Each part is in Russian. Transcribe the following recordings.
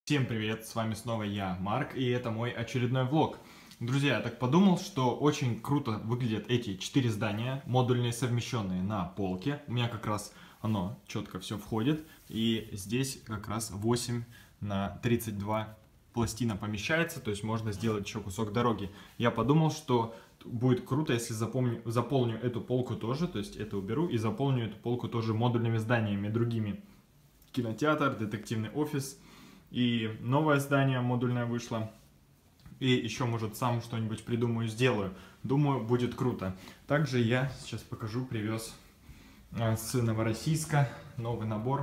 Всем привет, с вами снова я, Марк, и это мой очередной влог. Друзья, я так подумал, что очень круто выглядят эти 4 здания, модульные, совмещенные на полке. У меня как раз оно четко все входит, и здесь как раз 8 на 32 пластина помещается, то есть можно сделать еще кусок дороги. Я подумал, что будет круто, если заполню эту полку тоже, то есть это уберу и заполню эту полку тоже модульными зданиями другими. Кинотеатр, детективный офис. И новое здание модульное вышло. И еще, может, сам что-нибудь придумаю, сделаю. Думаю, будет круто. Также я сейчас покажу, привез с Новороссийска новый набор.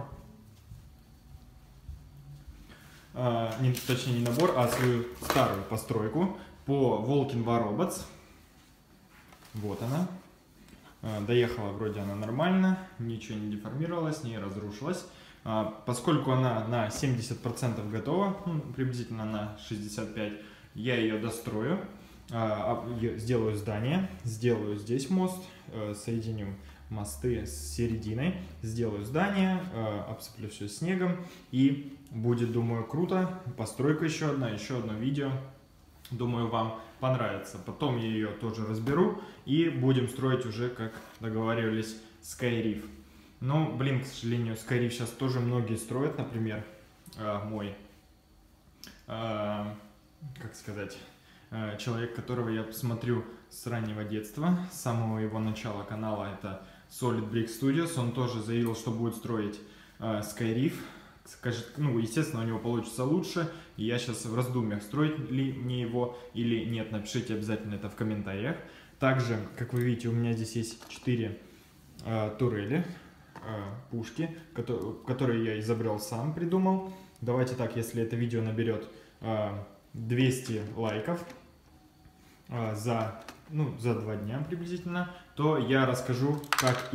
Точнее, не набор, а свою старую постройку по Walking-War Robots. Вот она. Доехала вроде она нормально, ничего не деформировалось, не разрушилось. Поскольку она на 70% готова, приблизительно на 65%, я ее дострою, сделаю здание, сделаю здесь мост, соединю мосты с серединой, сделаю здание, обсыплю все снегом, и будет, думаю, круто. Постройка еще одно видео, думаю, вам понравится. Потом я ее тоже разберу и будем строить уже, как договаривались, Skyreef. Но, блин, к сожалению, Skyreef сейчас тоже многие строят, например, мой, как сказать, человек, которого я смотрю с раннего детства, с самого его начала канала, это Solid Brick Studios, он тоже заявил, что будет строить Skyreef. Скажет, естественно, у него получится лучше, и я сейчас в раздумьях, строить ли мне его или нет, напишите обязательно это в комментариях. Также, как вы видите, у меня здесь есть 4 турели. Пушки, которые я изобрел сам, придумал. Давайте так, если это видео наберет 200 лайков за 2 дня приблизительно, то я расскажу, как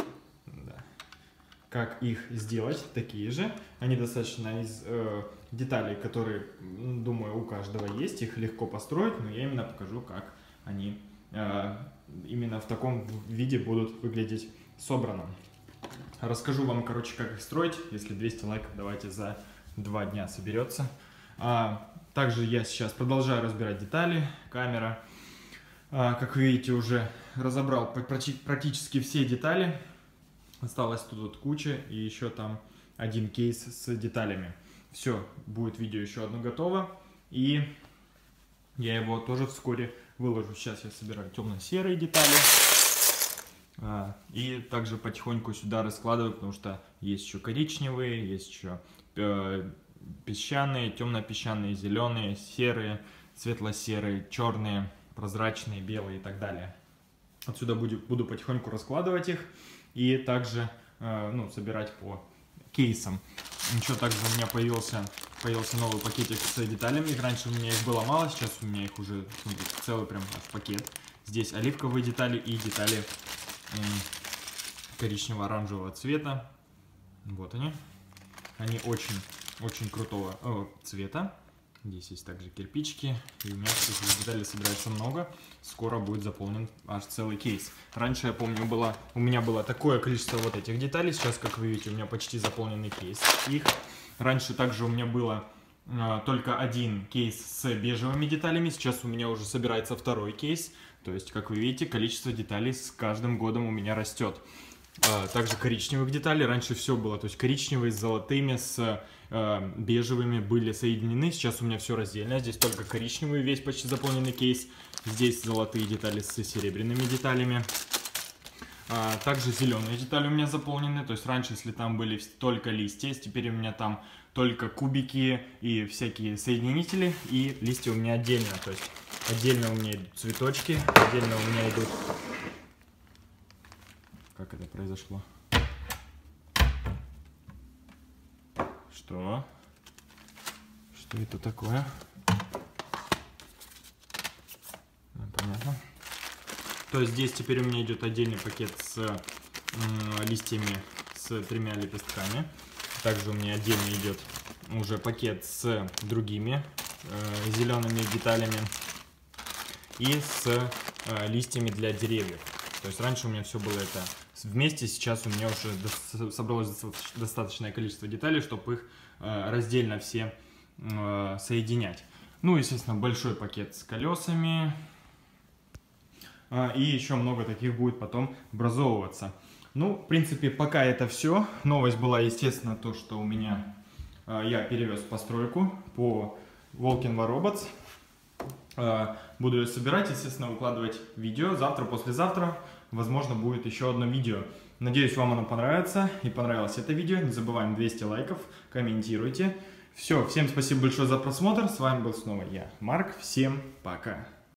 их сделать, такие же. Они достаточно из деталей, которые, думаю, у каждого есть, их легко построить, но я именно покажу, как они именно в таком виде будут выглядеть собранным. Расскажу вам, короче, как их строить. Если 200 лайков, давайте за 2 дня соберется. Также я сейчас продолжаю разбирать детали. Камера, как вы видите, уже разобрал практически все детали. Осталось тут куча и еще там один кейс с деталями. Все, будет видео еще одно готово. И я его тоже вскоре выложу. Сейчас я собираю темно-серые детали. И также потихоньку сюда раскладываю, потому что есть еще коричневые, есть еще песчаные, темно-песчаные, зеленые, серые, светло-серые, черные, прозрачные, белые и так далее. Отсюда буду потихоньку раскладывать их и также собирать по кейсам. Еще также у меня появился новый пакетик с деталями. Раньше у меня их было мало, сейчас у меня их уже целый прям пакет. Здесь оливковые детали и детали коричнево-оранжевого цвета. Вот они. Они очень крутого цвета. Здесь есть также кирпичики. И у меня таких деталей собирается много. Скоро будет заполнен аж целый кейс. Раньше, я помню, у меня было такое количество вот этих деталей. Сейчас, как вы видите, у меня почти заполненный кейс их. Раньше также у меня было только один кейс с бежевыми деталями. Сейчас у меня уже собирается второй кейс. То есть, как вы видите, количество деталей с каждым годом у меня растет. Также коричневых деталей. Раньше все было. То есть коричневые с золотыми, с бежевыми были соединены. Сейчас у меня все раздельно. Здесь только коричневый, весь почти заполненный кейс. Здесь золотые детали с серебряными деталями. Также зеленые детали у меня заполнены. То есть раньше, если там были только листья, теперь у меня там только кубики и всякие соединители. И листья у меня отдельно. То есть отдельно у меня идут цветочки, отдельно у меня идут... Как это произошло? Что? Что это такое? Понятно. То есть здесь теперь у меня идет отдельный пакет с листьями с 3 лепестками. Также у меня отдельно идет уже пакет с другими зелеными деталями и с листьями для деревьев. То есть раньше у меня все было это вместе, сейчас у меня уже собралось достаточное количество деталей, чтобы их раздельно все соединять. Ну, естественно, большой пакет с колесами. И еще много таких будет потом образовываться. Ну, в принципе, пока это все. Новость была, естественно, то, что у меня я перевез постройку по Walking-War Robots. Буду ее собирать, естественно, выкладывать видео. Завтра, послезавтра, возможно, будет еще одно видео. Надеюсь, вам оно понравится и понравилось это видео. Не забываем 200 лайков, комментируйте. Все, всем спасибо большое за просмотр. С вами был снова я, Марк. Всем пока.